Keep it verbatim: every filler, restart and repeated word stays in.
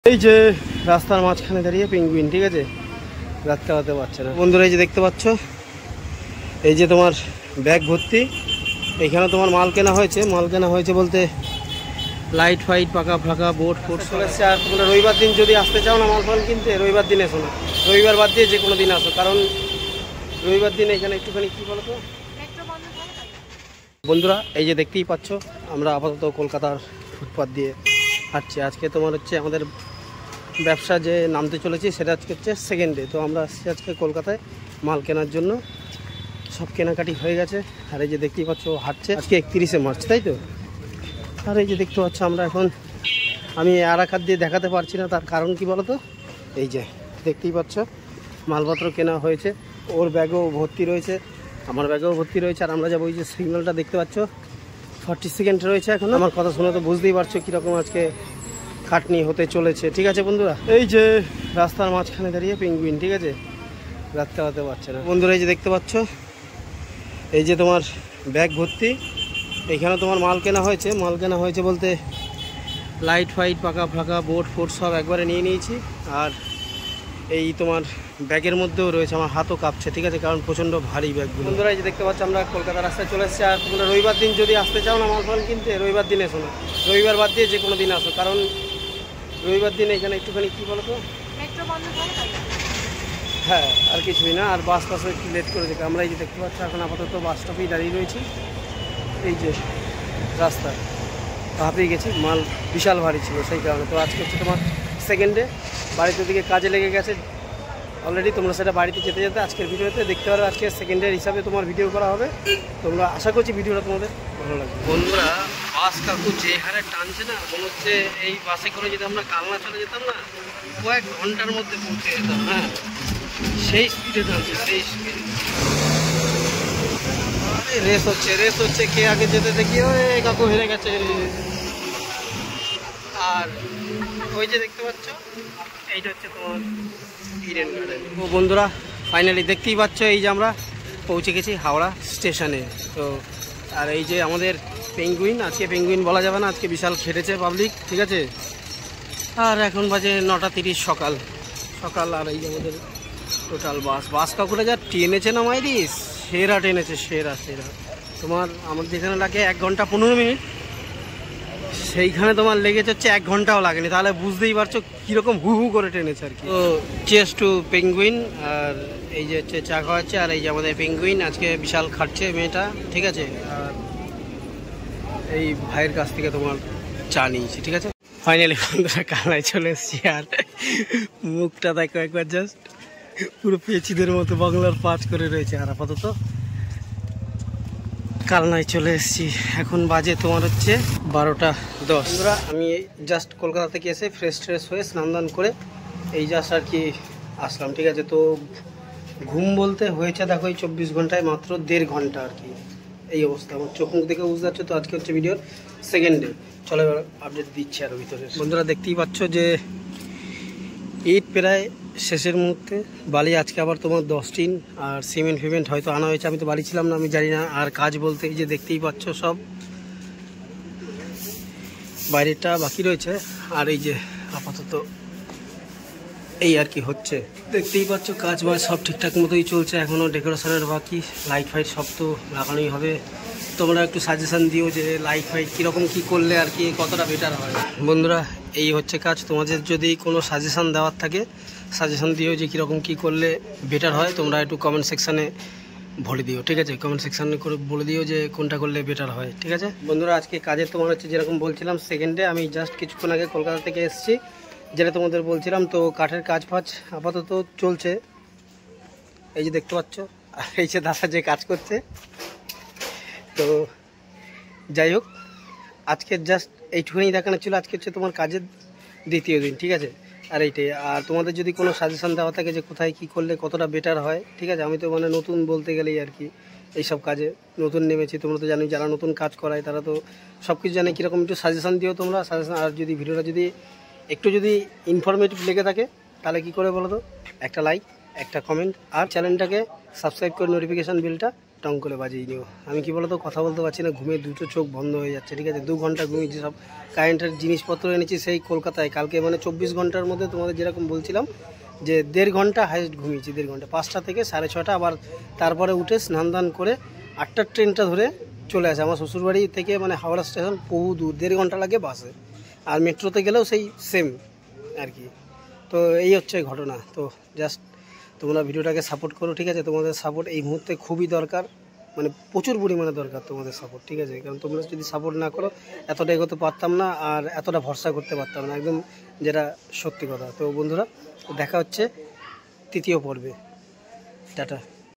এই যে রাস্তার মাঝখানে দাঁড়িয়ে পেঙ্গুইন, ঠিক আছে, রাত কাটাতে পারছে না। বন্ধুরা এই যে দেখতে পাচ্ছ, এই যে তোমার ব্যাগ ভর্তি, এইখানে তোমার মাল কেনা হয়েছে। মাল কেনা হয়েছে বলতে লাইট ফাইট, পাকা ফাঁকা, বোট ফোট চলে এসছে। আর তোমরা রবিবার দিন যদি আসতে চাও না মাল ফাল কিনতে, রবিবার দিন এসো না, রবিবার বাদ দিয়ে যে কোনো দিন আসো, কারণ রবিবার দিন এখানে একটুখানি কী বলো তো বন্ধুরা, এই যে দেখতেই পাচ্ছ আমরা আপাতত কলকাতার ফুটপাথ দিয়ে হাঁটছি। আজকে তোমার হচ্ছে আমাদের ব্যবসা যে নামতে চলেছি সেটা আজকে হচ্ছে সেকেন্ড ডে। তো আমরা আসছি আজকে কলকাতায় মাল কেনার জন্য, সব কেনাকাটি হয়ে গেছে। আর এই যে দেখতেই পাচ্ছ হাঁটছে, আজকে একত্রিশে মার্চ, তাই তো। আর এই যে দেখতে পাচ্ছ আমরা এখন, আমি আর এক হাত দিয়ে দেখাতে পারছি না, তার কারণ কি বলো তো, এই যে দেখতেই পাচ্ছ মালপত্র কেনা হয়েছে, ওর ব্যাগও ভর্তি রয়েছে, আমার ব্যাগেও ভর্তি রয়েছে। আর আমরা যাবো, ওই যে সিগন্যালটা দেখতে পাচ্ছ ফর্টি সেকেন্ড রয়েছে এখন। আমার কথা শুনে তো বুঝতেই পারছো কীরকম আজকে খাটনি হতে চলেছে, ঠিক আছে বন্ধুরা। এই যে রাস্তার মাঝখানে দাঁড়িয়ে পেঙ্গুইন, ঠিক আছে, রাত কাটাতে পারছে না। বন্ধুরা এই যে দেখতে পাচ্ছ, এই যে তোমার ব্যাগ ভর্তি, এইখানে তোমার মাল কেনা হয়েছে। মাল কেনা হয়েছে বলতে লাইট ফাইট, পাকা ফাঁকা, বোট ফোট সব একবারে নিয়ে নিয়েছি। আর এই তোমার ব্যাগের মধ্যেও রয়েছে, আমার হাতও কাঁপছে, ঠিক আছে, কারণ প্রচণ্ড ভারী ব্যাগগুলো। বন্ধুরা এই যে দেখতে পাচ্ছ আমরা কলকাতা রাস্তায় চলে এসেছি। আর তোমরা রবিবার দিন যদি আসতে চাও না মাল ফাল কিনতে, রবিবার দিন এসো না, রবিবার বাদ দিয়ে যে কোনো দিন আসো, কারণ রবিবার দিন এখানে একটুখানি কী বলো তো হ্যাঁ, আর কিছুই না। আর বাস টাসও একটু লেট করে দেবে। আমরা এই যে দেখতে পাচ্ছি এখন আপাতত বাস স্টপেই দাঁড়িয়ে রয়েছি। এই যে রাস্তা হাঁপিয়ে গেছি, মাল বিশাল ভারী ছিল সেই কারণে। তো আজকে হচ্ছে তোমার সেকেন্ডে, বাড়িতে দিকে কাজে লেগে গেছে অলরেডি। তোমরা সেটা বাড়িতে যেতে যেতে আজকের ভিডিওতে দেখতে পারো। আজকে সেকেন্ডের হিসাবে তোমার ভিডিও করা হবে, তোমরা আশা করছি ভিডিওটা তোমাদের ভালো লাগবে। বন্ধুরা বাস কাকু যে হারে টানছে না, মনে হচ্ছে এই বাসে করে যদি আমরা কালনা চলে যেতাম না, কয়েক ঘন্টার মধ্যে পৌঁছে যেতাম। হ্যাঁ, সেই স্পিডে টানছে, সেই স্পিডে। আরে রেস হচ্ছে, রেস হচ্ছে, কে আগে যেতে দেখি ওই কাকু হেরে গেছে। আর ওই যে দেখতে পাচ্ছ এইটা হচ্ছে তোমার ইডেন গার্ডেন। তো বন্ধুরা ফাইনালি দেখতেই পাচ্ছ এই যে আমরা পৌঁছে গেছি হাওড়া স্টেশনে। তো আর এই যে আমাদের পেঙ্গুইন, আজকে পেঙ্গুইন বলা যাবে না, আজকে বিশাল খেটেছে পাবলিক, ঠিক আছে। আর এখন বাজে নটা তিরিশ সকাল সকাল। আর এই যে আমাদের টোটাল বাস বাস কাকুরা যা টেনেছে না মাইরিস, সেরা টেনেছে, সেরা সেরা। তোমার আমার যেখানে লাগে এক ঘন্টা পনেরো মিনিট, সেইখানে তোমার লেগেছে হচ্ছে এক ঘন্টাও লাগেনি। তাহলে বুঝতেই পারছো কীরকম হু হু করে টেনেছে আর কি। তো চেস টু পেঙ্গুইন। আর এই যে হচ্ছে চা খাওয়াচ্ছে, আর এই যে আমাদের পেঙ্গুইন আজকে বিশাল খাটছে মেয়েটা, ঠিক আছে। আর এই ভাইয়ের কাছ থেকে তোমার চা নিয়েছি, ঠিক আছে। ফাইনালি বন্ধুরা কালনায় চলে এসেছি। আর মুখটা দেখো একবার, জাস্ট পুরো পেঁচিদের মতো বাংলার পাঁচ করে রয়েছে। আর আপাতত কালনায় চলে এসেছি, এখন বাজে তোমার হচ্ছে বারোটা দশ। বন্ধুরা আমি জাস্ট কলকাতা থেকে এসে ফ্রেশ ট্রেশ হয়ে স্নান দান করে এই জাস্ট আর কি আসলাম, ঠিক আছে। তো ঘুম বলতে হয়েছে দেখো এই চব্বিশ ঘন্টায় মাত্র দেড় ঘন্টা আর কি, এই অবস্থা। আমার চোখ মুখ দেখে বুঝতে পারছো। তো আজকে হচ্ছে ভিডিওর সেকেন্ড ডে, চলো এবার আপডেট দিচ্ছি আরও ভিতরে। বন্ধুরা দেখতেই পাচ্ছ যে ঈদ প্রায় শেষের মুহূর্তে, বালি আজকে আবার তোমার দশ টিন আর সিমেন্ট ফিমেন্ট হয়তো আনা হয়েছে, আমি তো বাড়ি ছিলাম না, আমি জানি না। আর কাজ বলতে এই যে দেখতেই পাচ্ছ সব বাইরেটা বাকি রয়েছে। আর এই যে আপাতত এই আর কি হচ্ছে, দেখতেই পাচ্ছ কাজ বাজ সব ঠিকঠাক মতোই চলছে। এখনও ডেকোরেশনের বাকি, লাইট ফাইট সব তো লাগানোই হবে। তোমরা একটু সাজেশান দিও যে লাইট ফাইট কীরকম কী করলে আর কি কতটা বেটার হয়। বন্ধুরা এই হচ্ছে কাজ, তোমাদের যদি কোনো সাজেশান দেওয়ার থাকে সাজেশান দিও যে কীরকম কী করলে বেটার হয়। তোমরা একটু কমেন্ট সেকশানে বলে দিও, ঠিক আছে। কমেন্ট সেকশানে করে বলে দিও যে কোনটা করলে বেটার হয়, ঠিক আছে। বন্ধুরা আজকে কাজের তোমার হচ্ছে যেরকম বলছিলাম সেকেন্ডে, আমি জাস্ট কিছুক্ষণ আগে কলকাতা থেকে এসেছি, যেটা তোমাদের বলছিলাম। তো কাঠের কাজ ফাজ আপাতত চলছে, এই যে দেখতে পাচ্ছ। আর এই যে দাদা যে কাজ করছে। তো যাই হোক, আজকে জাস্ট এইটুকুনি দেখানো ছিল। আজকে হচ্ছে তোমার কাজের দ্বিতীয় দিন, ঠিক আছে। আর এইটাই। আর তোমাদের যদি কোনো সাজেশান দেওয়া থাকে যে কোথায় কি করলে কতটা বেটার হয়, ঠিক আছে। আমি তো মানে নতুন বলতে গেলেই আর কি এইসব কাজে নতুন নেমেছি, তোমরা তো জানোই, যারা নতুন কাজ করায় তারা তো সব কিছু জানে। কীরকম একটু সাজেশান দিও তোমরা, সাজেশান। আর যদি ভিডিওটা যদি একটু যদি ইনফরমেটিভ লেগে থাকে তাহলে কি করে বলো তো, একটা লাইক, একটা কমেন্ট, আর চ্যানেলটাকে সাবস্ক্রাইব করে নোটিফিকেশান বিলটা টং করে বাজিয়ে নিও। আমি কি বলতো কথা বলতে পারছি না, ঘুমিয়ে দুটো চোখ বন্ধ হয়ে যাচ্ছে, ঠিক আছে। দু ঘন্টা ঘুমিয়েছি, সব কারেন্টের জিনিসপত্র এনেছি সেই কলকাতায় কালকে, মানে চব্বিশ ঘন্টার মধ্যে তোমাদের যেরকম বলছিলাম যে দেড় ঘন্টা হাইস্ট ঘুমিয়েছি, দেড় ঘন্টা, পাঁচটা থেকে সাড়ে ছটা, আবার তারপরে উঠে স্নান দান করে আটটার ট্রেনটা ধরে চলে আসে। আমার শ্বশুরবাড়ি থেকে মানে হাওড়া স্টেশন বহু দূর, দেড় ঘন্টা লাগে বাসে, আর মেট্রোতে গেলেও সেই সেম আর কি। তো এই হচ্ছে ঘটনা। তো জাস্ট তোমরা ভিডিওটাকে সাপোর্ট করো, ঠিক আছে। তোমাদের সাপোর্ট এই মুহূর্তে খুবই দরকার, মানে প্রচুর পরিমাণে দরকার তোমাদের সাপোর্ট, ঠিক আছে। কারণ তোমরা যদি সাপোর্ট না করো এতটা এগোতে পারতাম না, আর এতটা ভরসা করতে পারতাম না, একদম যেটা সত্যি কথা। তো বন্ধুরা দেখা হচ্ছে তৃতীয় পর্বে, টাটা।